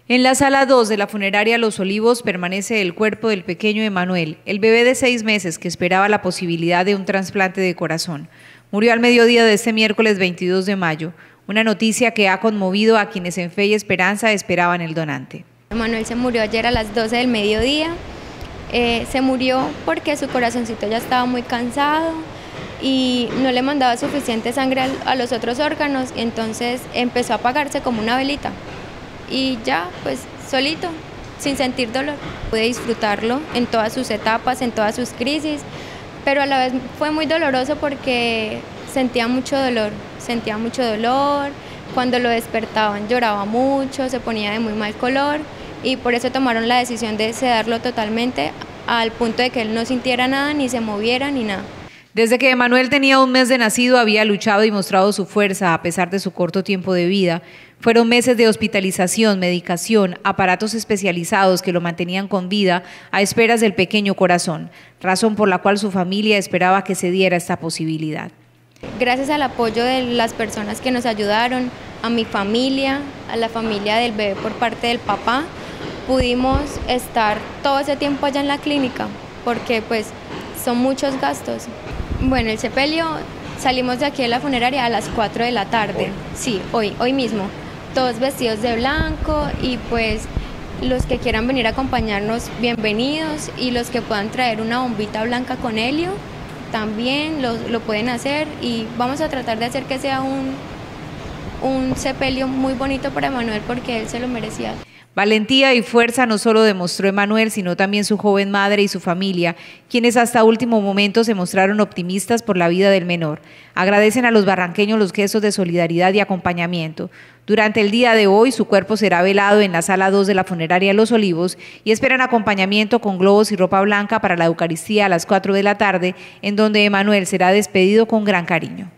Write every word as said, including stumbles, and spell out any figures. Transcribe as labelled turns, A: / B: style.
A: En la sala dos de la funeraria Los Olivos permanece el cuerpo del pequeño Emanuel, el bebé de seis meses que esperaba la posibilidad de un trasplante de corazón. Murió al mediodía de este miércoles veintidós de mayo, una noticia que ha conmovido a quienes en fe y esperanza esperaban el donante.
B: Emanuel se murió ayer a las doce del mediodía, eh, se murió porque su corazoncito ya estaba muy cansado y no le mandaba suficiente sangre a los otros órganos, entonces empezó a apagarse como una velita. Y ya, pues solito, sin sentir dolor. Pude disfrutarlo en todas sus etapas, en todas sus crisis, pero a la vez fue muy doloroso porque sentía mucho dolor, sentía mucho dolor, cuando lo despertaban lloraba mucho, se ponía de muy mal color y por eso tomaron la decisión de sedarlo totalmente al punto de que él no sintiera nada, ni se moviera, ni nada.
A: Desde que Emanuel tenía un mes de nacido había luchado y mostrado su fuerza a pesar de su corto tiempo de vida. Fueron meses de hospitalización, medicación, aparatos especializados que lo mantenían con vida a esperas del pequeño corazón, razón por la cual su familia esperaba que se diera esta posibilidad.
B: Gracias al apoyo de las personas que nos ayudaron, a mi familia, a la familia del bebé por parte del papá, pudimos estar todo ese tiempo allá en la clínica, porque pues son muchos gastos. Bueno, el sepelio, salimos de aquí de la funeraria a las cuatro de la tarde, sí, hoy, hoy mismo, todos vestidos de blanco y pues los que quieran venir a acompañarnos, bienvenidos, y los que puedan traer una bombita blanca con helio, también lo, lo pueden hacer y vamos a tratar de hacer que sea un, un sepelio muy bonito para Emanuel porque él se lo merecía.
A: Valentía y fuerza no solo demostró Emanuel, sino también su joven madre y su familia, quienes hasta último momento se mostraron optimistas por la vida del menor. Agradecen a los barranqueños los gestos de solidaridad y acompañamiento. Durante el día de hoy, su cuerpo será velado en la sala dos de la funeraria Los Olivos y esperan acompañamiento con globos y ropa blanca para la Eucaristía a las cuatro de la tarde, en donde Emanuel será despedido con gran cariño.